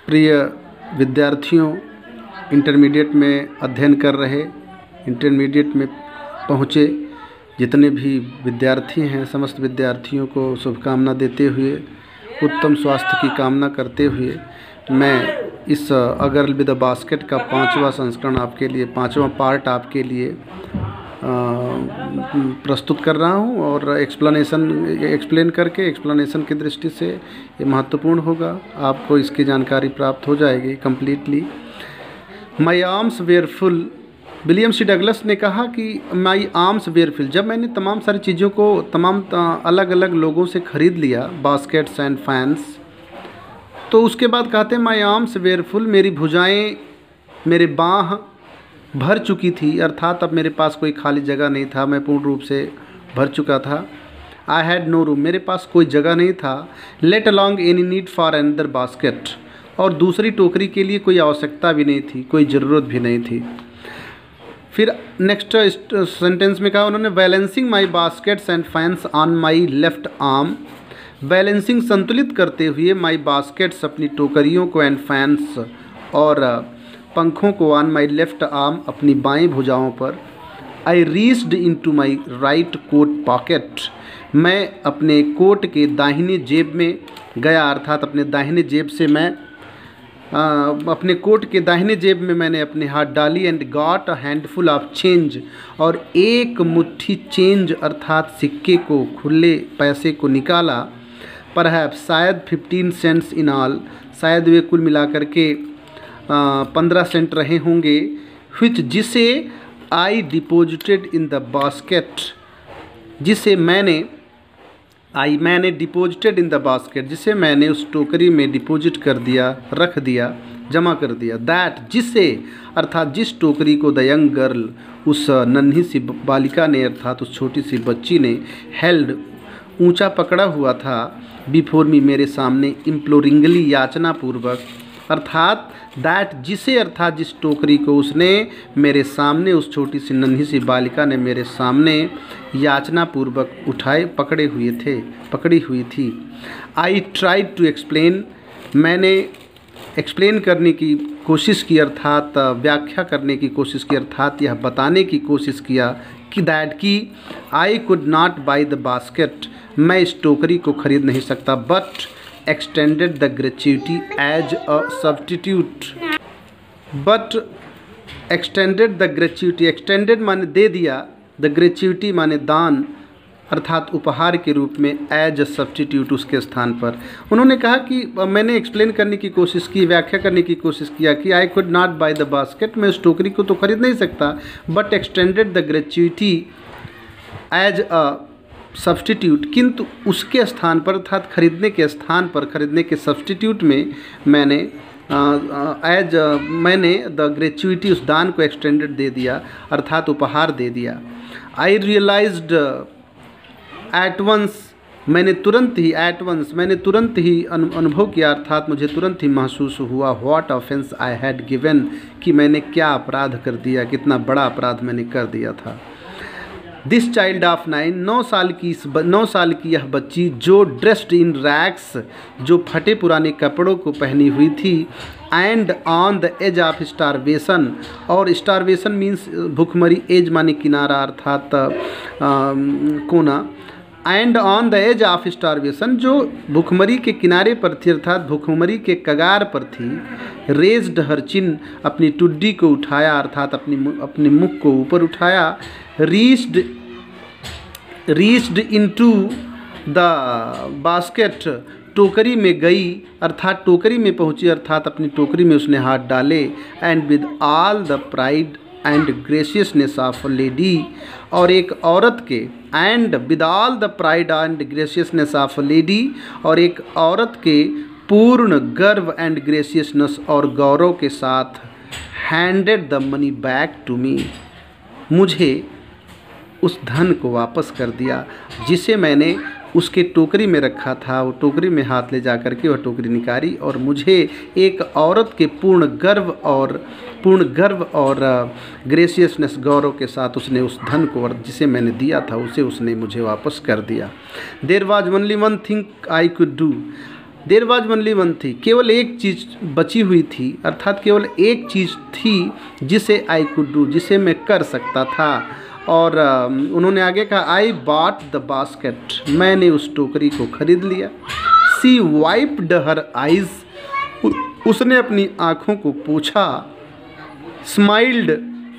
प्रिय विद्यार्थियों, इंटरमीडिएट में अध्ययन कर रहे, इंटरमीडिएट में पहुँचे जितने भी विद्यार्थी हैं, समस्त विद्यार्थियों को शुभकामना देते हुए, उत्तम स्वास्थ्य की कामना करते हुए मैं इस a girl with a basket का 5वां संस्करण आपके लिए, 5वां पार्ट आपके लिए प्रस्तुत कर रहा हूं और एक्सप्लेन करके एक्सप्लेनेशन की दृष्टि से ये महत्वपूर्ण होगा। आपको इसकी जानकारी प्राप्त हो जाएगी completely. My arms were full. William C Douglas ने कहा कि माई आर्म्स वेयर फुल। जब मैंने तमाम सारी चीज़ों को तमाम अलग अलग लोगों से ख़रीद लिया, बास्केट्स एंड फैंस, तो उसके बाद कहते हैं माई आर्म्स वेयर फुल। मेरी भुजाएँ, मेरे बाँह भर चुकी थी, अर्थात अब मेरे पास कोई खाली जगह नहीं था, मैं पूर्ण रूप से भर चुका था। I had no room. मेरे पास कोई जगह नहीं था। Let along any need for another basket. और दूसरी टोकरी के लिए कोई आवश्यकता भी नहीं थी, कोई ज़रूरत भी नहीं थी। फिर नेक्स्ट सेंटेंस में कहा उन्होंने, balancing my baskets and fans on my left arm. Balancing संतुलित करते हुए माई बास्केट्स अपनी टोकरियों को, एंड फैंस और पंखों को, ऑन माई लेफ्ट आर्म अपनी बाएं भुजाओं पर। I reached into my right coat pocket. मैं अपने कोट के दाहिने जेब में गया, अर्थात अपने दाहिने जेब से मैं अपने कोट के दाहिने जेब में मैंने अपने हाथ डाली। And got a handful of change. और एक मुट्ठी चेंज अर्थात सिक्के को, खुले पैसे को निकाला। परहैप्स, शायद 15 सेंट्स इन ऑल, शायद वे कुल मिलाकर के 15 सेंट रहे होंगे। विच, जिसे I deposited in the basket, जिसे मैंने डिपोजिटेड इन द बास्केट, जिसे मैंने उस टोकरी में डिपॉजिट कर दिया, रख दिया, जमा कर दिया। दैट, जिसे अर्थात जिस टोकरी को द यंग गर्ल, उस नन्ही सी बालिका ने, अर्थात उस छोटी सी बच्ची ने, हेल्ड ऊंचा पकड़ा हुआ था, बिफोर मी मेरे सामने, इम्प्लोरिंगली याचना पूर्वक, अर्थात दैट, जिसे अर्थात जिस टोकरी को उसने मेरे सामने, उस छोटी सी नन्ही सी बालिका ने मेरे सामने याचना पूर्वक पकड़ी हुई थी। I tried to explain. मैंने एक्सप्लेन करने की कोशिश की, अर्थात व्याख्या करने की कोशिश की, अर्थात यह बताने की कोशिश किया कि दैट की I could not buy the basket, मैं इस टोकरी को खरीद नहीं सकता, but extended the gratuity as a substitute, but extended the gratuity, extended माने दे दिया, the gratuity माने दान, अर्थात उपहार के रूप में, एज अ सब्सटीट्यूट, उसके स्थान पर। उन्होंने कहा कि मैंने एक्सप्लेन करने की कोशिश की, व्याख्या करने की कोशिश किया कि I could not buy the basket, मैं उस टोकरी को तो खरीद नहीं सकता, but extended the gratuity as a substitute, किंतु उसके स्थान पर, अर्थात खरीदने के स्थान पर, खरीदने के सब्सटीट्यूट में मैंने मैंने द ग्रेच्युटी, उस दान को एक्सटेंडेड दे दिया, अर्थात उपहार दे दिया। आई रियलाइज्ड एट वंस, मैंने तुरंत ही अनुभव किया, अर्थात मुझे तुरंत ही महसूस हुआ, what offence I had given, कि मैंने क्या अपराध कर दिया, कितना बड़ा अपराध मैंने कर दिया था। दिस चाइल्ड ऑफ 9, 9 साल की यह बच्ची, जो ड्रेस्ड इन रैग्स, जो फटे पुराने कपड़ों को पहनी हुई थी, and on the edge of starvation, और स्टारवेशन मीन्स भूखमरी, एज माने किनारा, अर्थात कोना, and on the edge of starvation, जो भूखमरी के किनारे पर थी, अर्थात भूखमरी के कगार पर थी। रेज्ड हर चिन, अपनी टुड्डी को उठाया, अर्थात अपने मुख को ऊपर उठाया। रीच्ड इनटू द बास्केट, टोकरी में गई, अर्थात टोकरी में पहुंची, अर्थात अपनी टोकरी में उसने हाथ डाले। And with all the pride and graciousness of a lady, और एक औरत के, and with all the pride and graciousness of a lady, और एक औरत के पूर्ण गर्व एंड ग्रेसियसनेस और गौरव के साथ, handed the money back to me, मुझे उस धन को वापस कर दिया, जिसे मैंने उसके टोकरी में रखा था। वो टोकरी में हाथ ले जा कर के वह टोकरी निकाली, और मुझे एक औरत के पूर्ण गर्व और ग्रेसियसनेस, गौरव के साथ उसने उस धन को, जिसे मैंने दिया था, उसे उसने मुझे वापस कर दिया। There was only one thing I could do, there was only one थी, केवल एक चीज़ बची हुई थी, अर्थात केवल एक चीज़ थी जिसे आई कुड डू, जिसे मैं कर सकता था। और उन्होंने आगे कहा आई बॉट द बास्केट, मैंने उस टोकरी को खरीद लिया। सी वाइप्ड हर आइज, उसने अपनी आँखों को पोंछा। स्माइल्ड,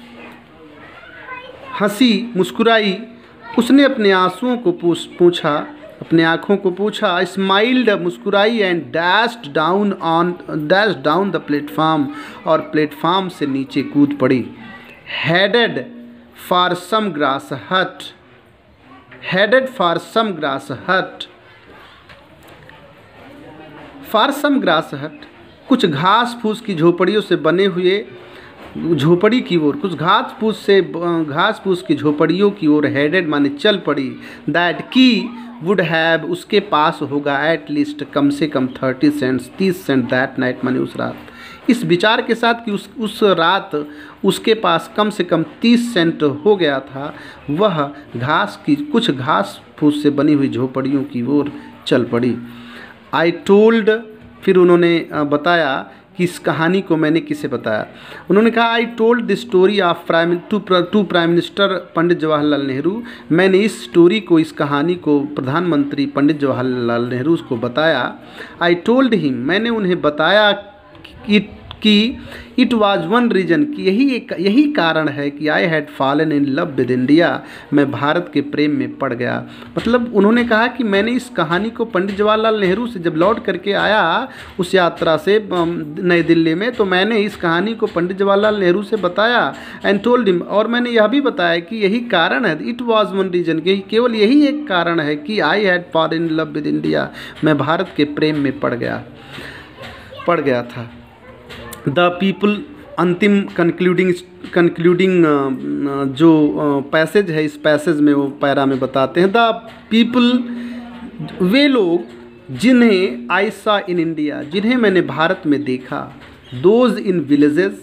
हंसी, मुस्कुराई, उसने अपने आंसुओं को पोंछा, अपने आँखों को पोंछा। स्माइल्ड, मुस्कुराई, and dashed down the platform, और प्लेटफॉर्म से नीचे कूद पड़ी। Headed for some grass hut, headed for some grass hut, for some grass hut, कुछ घास फूस की झोपड़ियों से बने हुए झोपड़ी की ओर, कुछ घास फूस की झोपड़ियों की ओर हेडेड माने चल पड़ी। दैट की वुड हैव, उसके पास होगा एट लीस्ट कम से कम 30 सेंट्स, 30 सेंट दैट नाइट माने उस रात। इस विचार के साथ कि उस रात उसके पास कम से कम 30 सेंट हो गया था, वह कुछ घास फूस से बनी हुई झोपड़ियों की ओर चल पड़ी। आई टोल्ड, फिर उन्होंने बताया कि इस कहानी को मैंने किसे बताया। उन्होंने कहा I told the story of to prime minister Pandit Jawaharlal Nehru, मैंने इस स्टोरी को, इस कहानी को प्रधानमंत्री पंडित जवाहरलाल नेहरू को बताया। आई टोल्ड हिम, मैंने उन्हें बताया कि इट वाज वन रीजन, कि यही कारण है कि I had fallen in love with India, मैं भारत के प्रेम में पड़ गया। मतलब उन्होंने कहा कि मैंने इस कहानी को पंडित जवाहरलाल नेहरू से जब लौट करके आया उस यात्रा से नई दिल्ली में, तो मैंने इस कहानी को पंडित जवाहरलाल नेहरू से बताया। एंड टोल्ड हिम, और मैंने यह भी बताया कि यही कारण है, इट वाज वन रीजन, कि केवल यही एक कारण है कि I had fallen in love with India, मैं भारत के प्रेम में पड़ गया था। द पीपल, अंतिम कंक्लूडिंग जो पैसेज है, इस पैसेज में वो पैरा में बताते हैं, द पीपल, वे लोग जिन्हें आई सॉ इन इंडिया, जिन्हें मैंने भारत में देखा, those in villages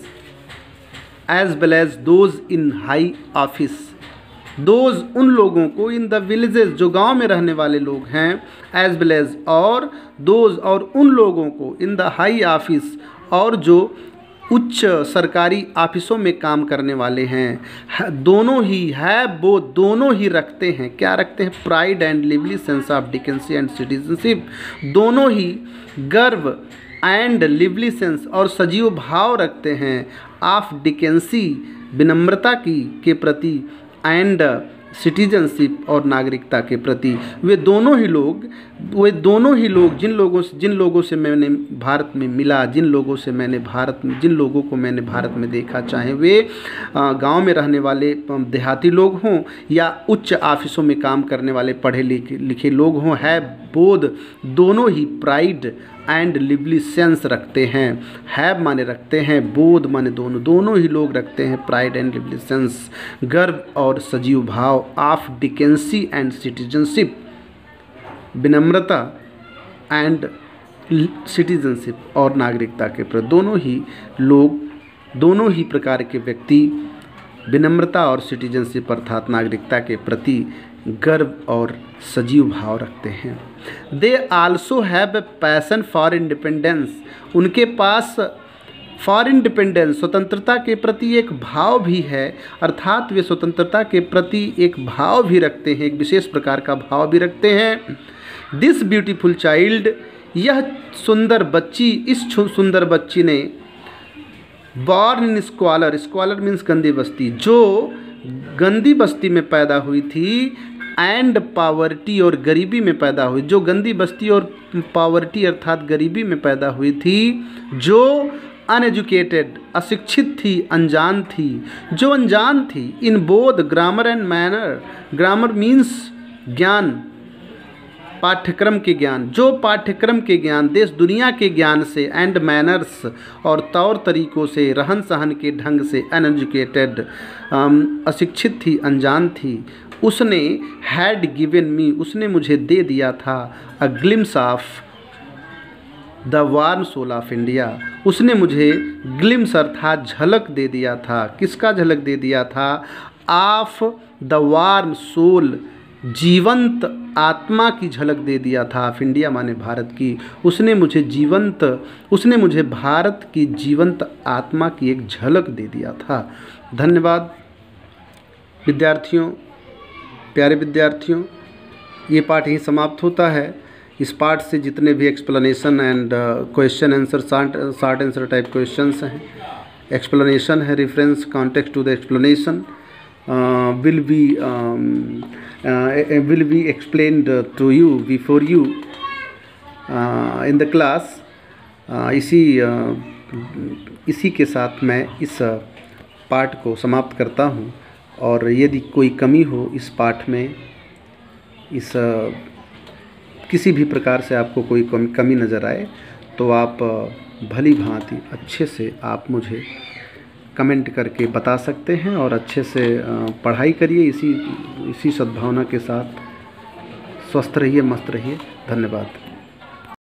as well as those in high office, those उन लोगों को, इन द विलेजेस जो गांव में रहने वाले लोग हैं, एज वेल एज और दोज और उन लोगों को, इन द हाई ऑफिस और जो उच्च सरकारी ऑफिसों में काम करने वाले हैं, दोनों ही है, वो दोनों ही रखते हैं, क्या रखते हैं, pride and lively sense of decency and citizenship, दोनों ही गर्व एंड लिवली सेंस और सजीव भाव रखते हैं ऑफ डिकेंसी, विनम्रता के प्रति, एंड सिटीजनशिप और नागरिकता के प्रति। वे दोनों ही लोग जिन लोगों से मैंने भारत में मिला, जिन लोगों को मैंने भारत में देखा, चाहे वे गांव में रहने वाले देहाती लोग हों या उच्च ऑफिसों में काम करने वाले पढ़े लिखे लोग हों, है बोध, दोनों ही प्राइड एंड लिवली सेंस रखते हैं। हैव माने रखते हैं, बोध माने दोनों ही लोग रखते हैं प्राइड एंड लिवली सेंस, गर्व और सजीव भाव, ऑफ डिकेंसी एंड सिटीजनशिप, विनम्रता एंड सिटीजनशिप और नागरिकता के प्रति, दोनों ही प्रकार के व्यक्ति विनम्रता और सिटीजनशिप अर्थात नागरिकता के प्रति गर्व और सजीव भाव रखते हैं। They also have a passion for independence, उनके पास फॉर इंडिपेंडेंस स्वतंत्रता के प्रति एक भाव भी है, अर्थात वे स्वतंत्रता के प्रति एक भाव भी रखते हैं, एक विशेष प्रकार का भाव भी रखते हैं। दिस ब्यूटीफुल चाइल्ड, यह सुंदर बच्ची, इस सुंदर बच्ची ने बॉर्न इन स्क्वालर, स्क्वालर मीन्स गंदी बस्ती, जो गंदी बस्ती में पैदा हुई थी, एंड पावर्टी और गरीबी में पैदा हुई, जो गंदी बस्ती और पावर्टी अर्थात गरीबी में पैदा हुई थी, जो अनएजुकेटेड अशिक्षित थी, अनजान थी, in both grammar and manner, grammar means ज्ञान, पाठ्यक्रम के ज्ञान, जो पाठ्यक्रम के ज्ञान, देश दुनिया के ज्ञान से, एंड मैनर्स और तौर तरीक़ों से, रहन सहन के ढंग से, अनएजुकेटेड अशिक्षित थी, अनजान थी, उसने हैड गिवन मी, उसने मुझे दे दिया था, a glimpse of the warm soul of India, उसने मुझे ग्लिम्स अर्थात झलक दे दिया था, किसका झलक दे दिया था, ऑफ द वार्म सोल, जीवंत आत्मा की झलक दे दिया था। ऑफ इंडिया माने भारत की। उसने मुझे भारत की जीवंत आत्मा की एक झलक दे दिया था। धन्यवाद विद्यार्थियों, प्यारे विद्यार्थियों, ये पाठ यहीं समाप्त होता है। इस पाठ से जितने भी explanation and question answer, short answer type questions हैं, एक्सप्लेनेशन है, reference context to the explanation will be explained to you before you in the class। इसी के साथ मैं इस पाठ को समाप्त करता हूँ। और यदि कोई कमी हो इस पाठ में, किसी भी प्रकार से आपको कोई कमी नज़र आए, तो आप भली भांति अच्छे से आप मुझे कमेंट करके बता सकते हैं। और अच्छे से पढ़ाई करिए, इसी सद्भावना के साथ। स्वस्थ रहिए, मस्त रहिए। धन्यवाद।